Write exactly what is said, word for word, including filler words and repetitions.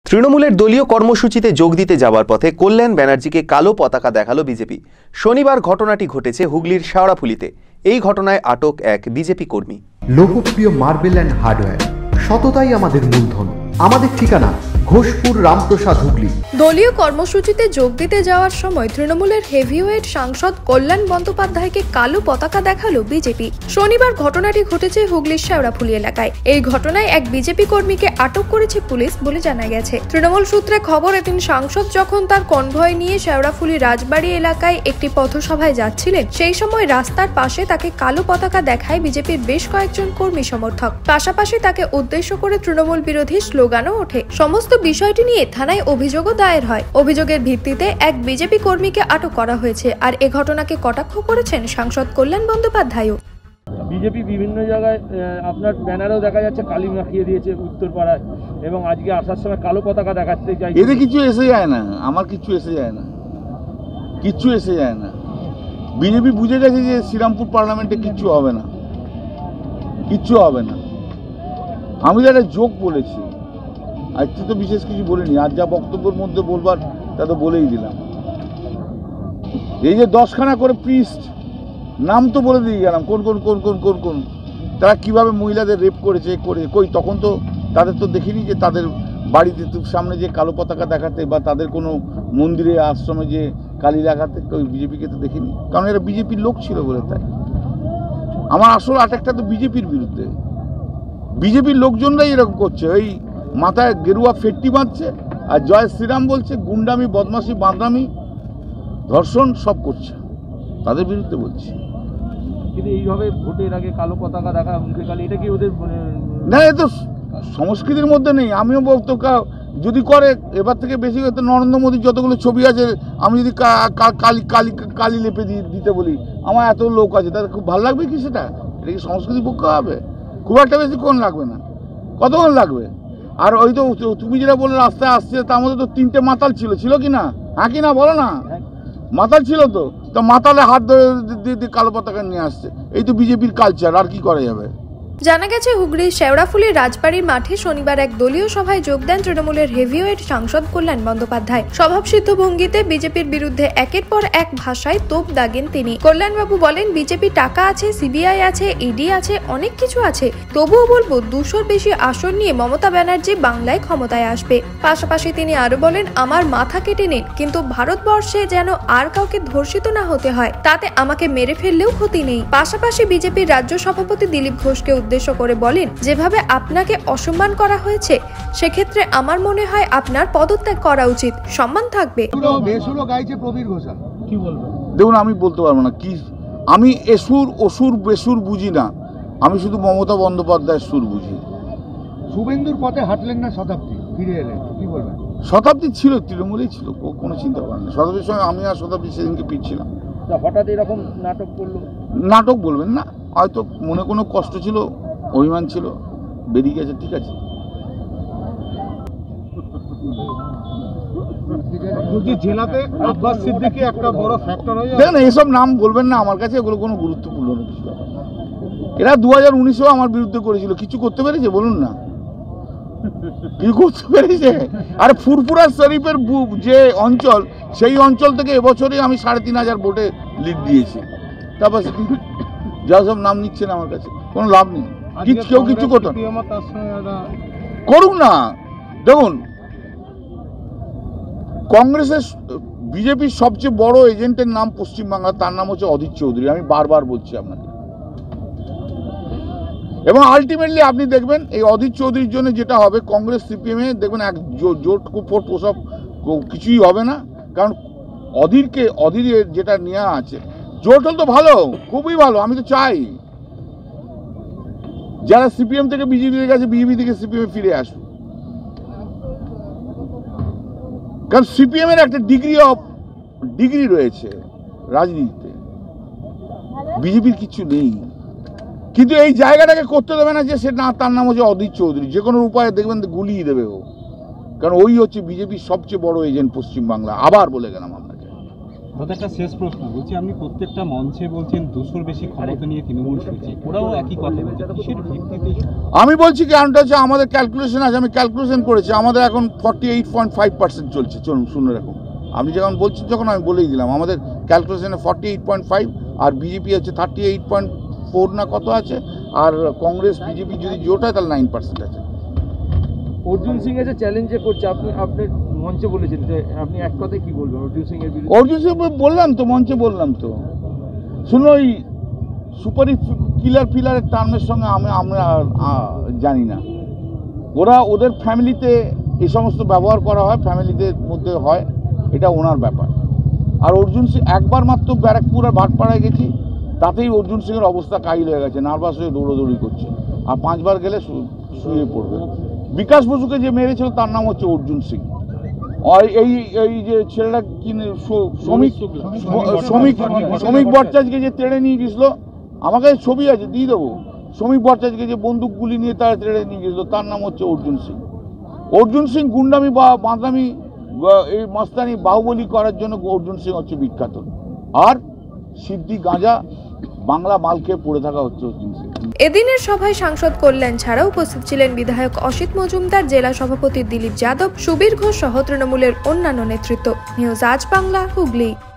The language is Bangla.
তৃণমূলের দলীয় কর্মসূচিতে যোগ দিতে যাওয়ার পথে কল্যাণ ব্যানার্জিকে কালো পতাকা দেখালো বিজেপি। শনিবার ঘটনাটি ঘটেছে হুগলির শেওড়াফুলিতে। এই ঘটনায় আটক এক বিজেপি কর্মী। লোকপ্রিয় মার্বেল অ্যান্ড হার্ডওয়্যার, সততাই আমাদের মূলধন। আমাদের ঠিকানা ঘোষপুর, রামপ্রসাদ, হুগলি। দলীয় কর্মসূচিতে যোগ দিতে যাওয়ার সময় তৃণমূলের হেভিওয়েট সাংসদ কল্যাণ বন্দ্যোপাধ্যায়কে কালো পতাকা দেখালো বিজেপি। শনিবার ঘটনাটি ঘটেছে হুগলির শেওড়াফুলি এলাকায়। এই ঘটনায় এক বিজেপি কর্মীকে আটক করেছে পুলিশ বলে জানা গেছে। তৃণমূল সূত্রে খবর, এদিন সাংসদ যখন তার কনভয় নিয়ে শেওড়াফুলি রাজবাড়ি এলাকায় একটি পথসভায় যাচ্ছিলেন, সেই সময় রাস্তার পাশে তাকে কালো পতাকা দেখায় বিজেপির বেশ কয়েকজন কর্মী সমর্থক। পাশাপাশি তাকে উদ্দেশ্য করে তৃণমূল বিরোধী স্লোগানও ওঠে। সমস্ত বিষয়টি নিয়ে থানায় অভিযোগও দায়ের হয়। অভিযোগের ভিত্তিতে এক বিজেপি কর্মীকে আটক করা হয়েছে। আর এ ঘটনাকে কটাক্ষ করেছেন সাংসদ কল্যাণ বন্দ্যোপাধ্যায়ও। বিজেপি বিভিন্ন জায়গায় আপনার ব্যানারেও দেখা যাচ্ছে কালি মাখিয়ে দিয়েছে উত্তরপাড়ায়, এবং আজকে আসার সময় কালো পতাকা দেখাতে চাই। এতে কিছু এসে যায় না, আমার কিছু এসে যায় না, কিচ্ছু এসে যায় না। বিজেপি বুঝে গেছে যে শ্রীরামপুর পার্লামেন্টে কিচ্ছু হবে না, কিচ্ছু হবে না। আমি তো একটা জোক বলেছি, আজকে তো বিশেষ কিছু বলিনি। আজ যা বক্তব্যের মধ্যে বলবার তা তো বলেই দিলাম। এই যে দশখানা করে প্রিস্ট, নাম তো বলে দিয়ে গেলাম কোন কোন কোন কোন কোন কোন তারা কিভাবে মহিলাদের রেপ করেছে করে কই তখন তো তাদের তো দেখিনি যে তাদের বাড়িতে সামনে যে কালো পতাকা দেখাতে বা তাদের কোনো মন্দিরে আশ্রমে যে কালি দেখাতে ওই বিজেপিকে তো দেখিনি, কারণ এরা বিজেপির লোক ছিল বলে। তাই আমার আসল আটাকটা তো বিজেপির বিরুদ্ধে। বিজেপির লোকজনরাই এরকম করছে, ওই মাথায় গেরুয়া ফেট্টি বাঁধছে আর জয় শ্রীরাম বলছে, গুন্ডামি, বদমাশি, বাঁদরামি, ধর্ষণ সব করছে, তাদের বিরুদ্ধে বলছে। কিন্তু এইভাবে ভোটের আগে কালো পতাকা দেখা, মুখে কালি, এটা কি ওদের না? এ তো সংস্কৃতির মধ্যে নেই। আমিও বলতো যদি করে এবার থেকে বেশি হয়তো নরেন্দ্র মোদীর যতগুলো ছবি আছে আমি যদি কালি কালি কালি লেপে দিয়ে দিতে বলি, আমার এত লোক আছে, তাদের খুব ভালো লাগবে কি? সেটা এটা কি সংস্কৃতির পক্ষে হবে? খুব একটা বেশি কোন লাগবে না, কতক্ষণ লাগবে? আর ওই তো তুমি যেটা বলে রাস্তায় আসছে, তার মধ্যে তো তিনটে মাতাল ছিল, ছিল কি না? হ্যাঁ কি না বলো না? মাতাল ছিল তো, তো মাতালে হাত ধরে দিয়ে কালো পতাকা নিয়ে আসছে। এই তো বিজেপির কালচার, আর কি করা যাবে? জানা গেছে, হুগলির শেওড়াফুলির রাজবাড়ির মাঠে শনিবার এক দলীয় সভায় যোগ দেন তৃণমূলের হেভিওয়েট সাংসদ কল্যাণ বন্দ্যোপাধ্যায়। স্বভাবসিদ্ধ ভঙ্গিতে বিজেপির বিরুদ্ধে একের পর এক ভাষায় তোপ দাগেন তিনি। কল্যাণবাবু বলেন, বিজেপি টাকা আছে, সিবিআই আছে, ইডি আছে, অনেক কিছু আছে, তবুও বলবো দুশোর বেশি আসন নিয়ে মমতা ব্যানার্জি বাংলায় ক্ষমতায় আসবে। পাশাপাশি তিনি আরো বলেন, আমার মাথা কেটে নিন, কিন্তু ভারতবর্ষে যেন আর কাউকে ধর্ষিত না হতে হয়, তাতে আমাকে মেরে ফেললেও ক্ষতি নেই। পাশাপাশি বিজেপির রাজ্য সভাপতি দিলীপ ঘোষকে উদ্দেশ্য করে বলেন, যেভাবে আপনাকে অসম্মান করা হয়েছে, সেক্ষেত্রে আমার মনে হয় আপনার পদত্যাগ করা উচিত, সম্মান থাকবে। দেখুন, আমি বলতে পারবো না কি, আমি এসুর অসুর বেসুর বুঝি না, আমি শুধু মমতা বন্দ্যোপাধ্যায়ের সুর বুঝি। শুভেন্দুর পথে হাঁটলেন না, শতাব্দী ফিরে এলেন, কি বলবেন? শতাব্দী ছিল, তৃণমূলেই ছিল, কোনো চিন্তা করেন না। শতাব্দীর সঙ্গে আমি আর শতাব্দী সেদিনকে ফিরছিলাম। হঠাৎ এরকম নাটক করলো? নাটক বলবেন না, হয়তো মনে কোনো কষ্ট ছিল, অভিমান ছিল, বেরিয়ে গেছে, ঠিক আছে। জেলাতে আব্বাস সিদ্দিকী একটা বড় ফ্যাক্টর হয়ে যায়। দেখেন, এসব নাম বলবেন না আমার কাছে, এগুলো কোনো গুরুত্বপূর্ণ না কিছু। এরা দু হাজার উনিশেও আমার বিরুদ্ধে করেছিল, কিছু করতে পেরেছে বলুন না? কি করতে পেরেছে? আর ফুরফুরা শরীফের যে অঞ্চল, সেই অঞ্চল থেকে এবছরে আমি সাড়ে তিন হাজার ভোটে লিড দিয়েছি। তারপর যা সব নাম নিচ্ছেন আমার কাছে, কোনো লাভ নেই। কেউ কিছু করতো করুক না। দেখুন, কংগ্রেসের বিজেপির সবচেয়ে বড় এজেন্টের নাম পশ্চিমবাংলা, তার নাম হচ্ছে অধীর চৌধুরী। আমি বারবার বলছি আপনাকে, এবং আলটিমেটলি আপনি দেখবেন এই অধীর চৌধুরীর জন্য যেটা হবে, কংগ্রেস সিপিএম এ দেখবেন এক জোট কুপোট ওসব কিছুই হবে না। কারণ অধীরকে, অধীরের যেটা নেওয়া আছে, জোট হল তো ভালো, খুবই ভালো। আমি তো চাই যারা সিপিএম থেকে বিজেপি গেছে, বিজেপি থেকে সিপিএম ফিরে আসুক। কারণ সিপিএম এর একটা ডিগ্রি অফ ডিগ্রি রয়েছে রাজনীতিতে, বিজেপির কিছু নেই। কিন্তু এই জায়গাটাকে করতে দেবে না যে সে না, তার নাম হচ্ছে অধীর চৌধুরী। যে কোনো উপায়ে দেখবেন গুলিয়ে দেবে ও, কারণ ওই হচ্ছে বিজেপির সবচেয়ে বড় এজেন্ট পশ্চিমবাংলা। আবার বলে গেলাম আপনাকে। দাদা একটা শেষ প্রশ্ন বলছি, আপনি প্রত্যেকটা মঞ্চে বলছেন দুশোর বেশি ক্ষমতা নিয়ে তৃণমূল ফিরছে, ওরাও একই কথা বলছে, কিসের ভিত্তিতে? আমি বলছি কারণটা হচ্ছে আমাদের ক্যালকুলেশন আছে, আমি ক্যালকুলেশন করেছি, আমাদের এখন forty eight point five percent চলছে। চলুন শুনে রাখুন, আপনি যখন বলছেন যখন আমি বলেই দিলাম আমাদের ক্যালকুলেশনে ফর্টি এইট পয়েন্ট ফাইভ, আর বিজেপি হচ্ছে থার্টি এইট পয়েন্ট ফোর না কত আছে, আর কংগ্রেস বিজেপি যদি জোট হয় তাহলে নাইন পার্সেন্ট আছে। অর্জুন সিং এসে চ্যালেঞ্জে করছে, আপনি আপনার মঞ্চে বলেছেন যে আপনি এক কথায় কি বলবেন অর্জুন সিং এর বিরুদ্ধে? অর্জুন সিং বললাম তো, মঞ্চে বললাম তো, শুনো ওই সুপারি কিলার ফিলারের টার্মের সঙ্গে আমি আমরা জানি না, ওরা ওদের ফ্যামিলিতে এই সমস্ত ব্যবহার করা হয়, ফ্যামিলিদের মধ্যে হয়, এটা ওনার ব্যাপার। আর অর্জুন সিং একবার মাত্র ব্যারাকপুর আর ভাটপাড়ায় গেছি, তাতেই অর্জুন সিংয়ের অবস্থা কাহিল হয়ে গেছে, নার্ভাস হয়ে দৌড়োদৌড়ি করছে, আর পাঁচবার গেলে শুয়ে পড়বে। বিকাশ বসুকে যে মেরেছিল তার নাম হচ্ছে অর্জুন সিং। এই এই যে ছেলেটা কি শ্রমিক শ্রমিক শ্রমিক ভট্টাচার্যকে যে তেড়ে নিয়ে গেছিল, আমাকে ছবি আছে দিয়ে দেবো, শ্রমিক ভট্টাচার্যকে যে বন্দুক গুলি নিয়ে তারা তেড়ে নিয়ে গেছিল তার নাম হচ্ছে অর্জুন সিং। অর্জুন সিং গুন্ডামি বা বাঁদরামি এই মস্তানি বাহুবলী করার জন্য অর্জুন সিং হচ্ছে বিখ্যাত, আর সিদ্ধি গাঁজা বাংলা মাল খেয়ে পড়ে থাকা হচ্ছে অর্জুন সিং। এদিনের সভায় সাংসদ কল্যাণ ছাড়া উপস্থিত ছিলেন বিধায়ক অসিত মজুমদার, জেলা সভাপতি দিলীপ যাদব, সুবীর ঘোষ সহ তৃণমূলের অন্যান্য নেতৃত্ব। নিউজ আজ বাংলা, হুগলি।